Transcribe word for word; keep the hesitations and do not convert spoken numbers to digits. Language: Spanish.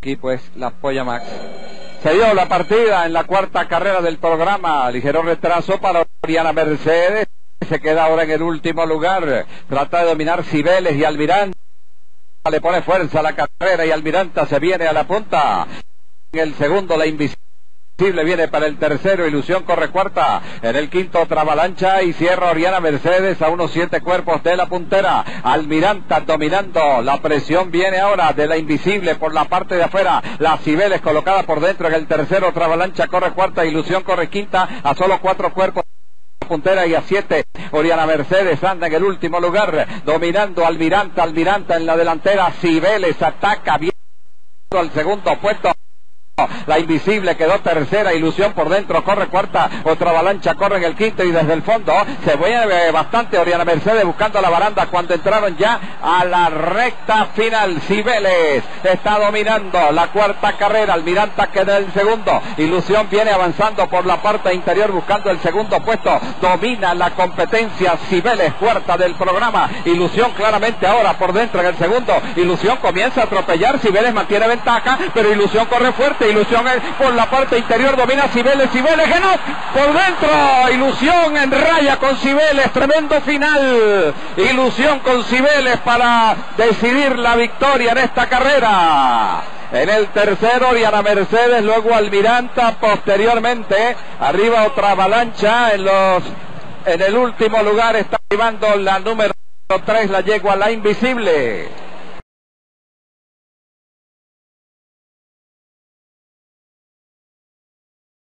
equipo es la Polla Max. Se dio la partida en la cuarta carrera del programa. Ligero retraso para Oriana Mercedes. Se queda ahora en el último lugar. Trata de dominar Cibeles y Almiranta. Le pone fuerza a la carrera y Almiranta se viene a la punta. En el segundo, la Invisible viene para el tercero. Ilusión corre cuarta. En el quinto, otra avalancha y cierra Oriana Mercedes a unos siete cuerpos de la puntera. Almiranta dominando. La presión viene ahora de la Invisible por la parte de afuera. La Cibeles colocada por dentro en el tercero. Otra avalancha corre cuarta. Ilusión corre quinta a solo cuatro cuerpos puntera y a siete. Oriana Mercedes anda en el último lugar, dominando Almiranta. Almiranta en la delantera. Cibeles ataca bien al segundo puesto. La Invisible quedó tercera. Ilusión por dentro corre cuarta. Otra avalancha corre en el quinto y desde el fondo se mueve bastante Oriana Mercedes buscando la baranda cuando entraron ya a la recta final. Cibeles está dominando la cuarta carrera. Almiranta queda el segundo. Ilusión viene avanzando por la parte interior buscando el segundo puesto. Domina la competencia Cibeles, cuarta del programa. Ilusión claramente ahora por dentro en el segundo. Ilusión comienza a atropellar. Cibeles mantiene ventaja, pero Ilusión corre fuerte. Ilusión por la parte interior domina Cibeles. Cibeles ganó por dentro. Ilusión en raya con Cibeles. Tremendo final. Ilusión con Cibeles para decidir la victoria en esta carrera. En el tercero, Oriana Mercedes, luego Almiranta, posteriormente arriba otra avalancha. En los en el último lugar está arribando la número tres, la yegua La Invisible.